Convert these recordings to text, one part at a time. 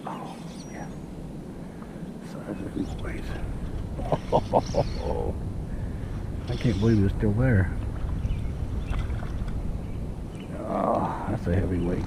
Oh, yeah. Size of these boys. Oh, I can't believe it's still there. Oh, that's a heavyweight.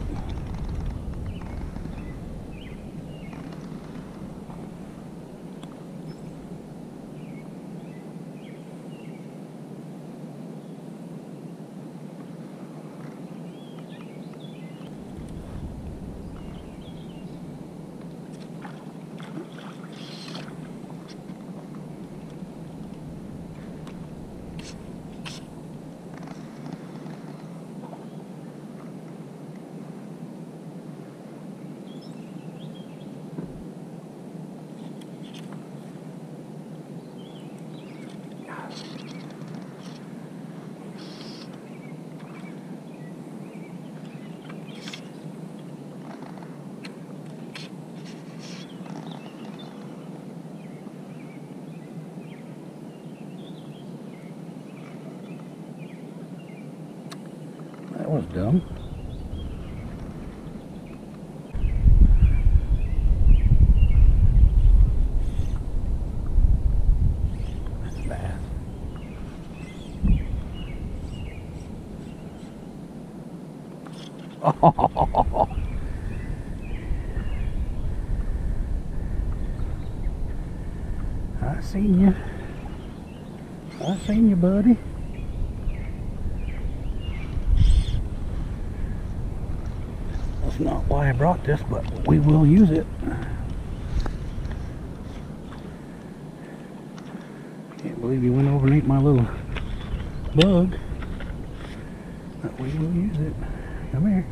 That was dumb. That's bad. Oh, I seen you. I seen you, buddy. That's not why I brought this, but we will use it. Can't believe you went over and ate my little bug. But we will use it. Come here.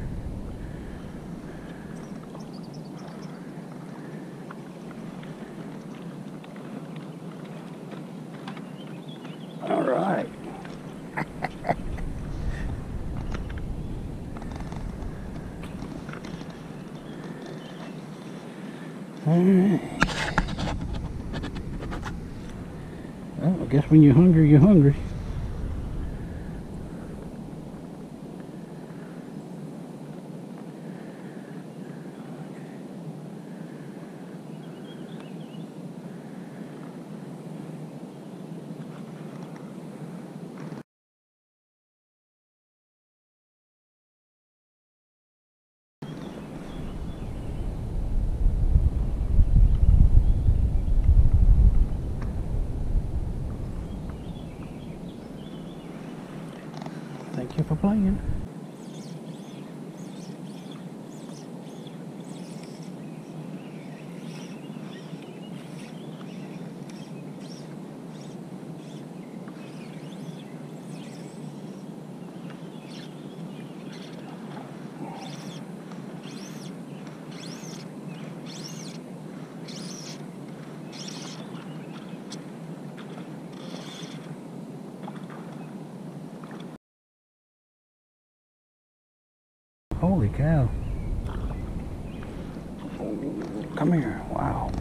All right. Alright. Well, I guess when you're hungry, you're hungry. Thank you for playing. Holy cow. Oh, come here. Wow.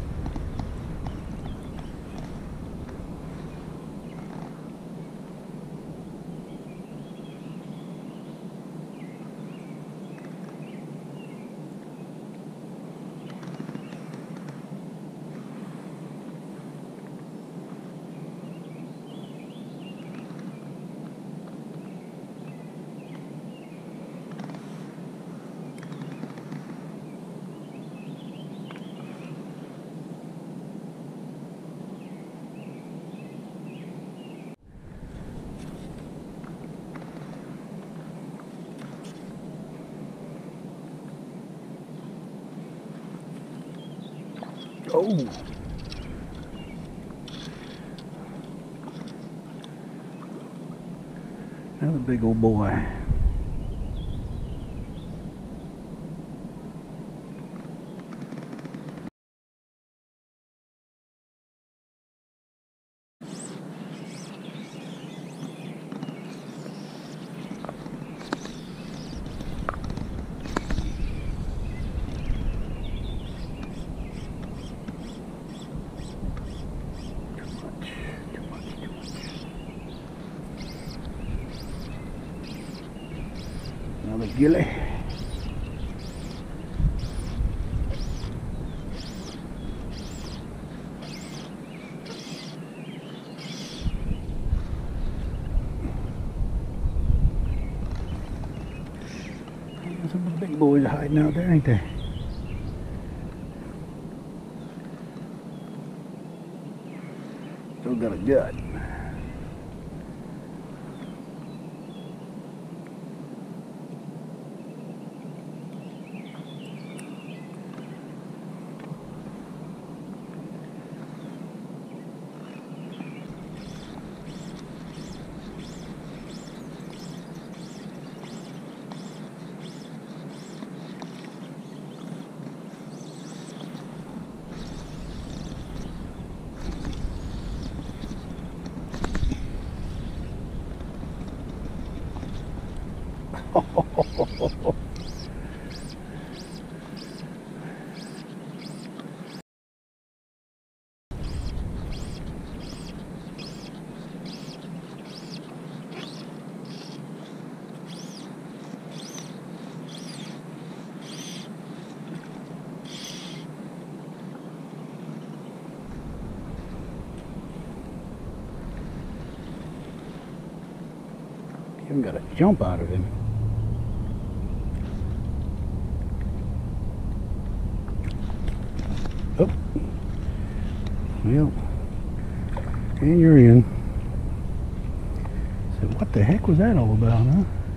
Oh. Another big old boy. Another gilly. boys are hiding out there, ain't they? Still got a gut. Even got a jump out of him. Oh. Well, and you're in. So what the heck was that all about, huh?